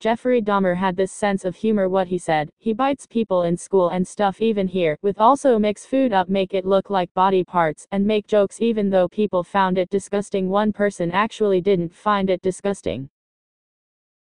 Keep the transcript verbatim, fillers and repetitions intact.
Jeffrey Dahmer had this sense of humor. What he said, he bites people in school and stuff, even here, with also mix food up, make it look like body parts, and make jokes even though people found it disgusting. One person actually didn't find it disgusting.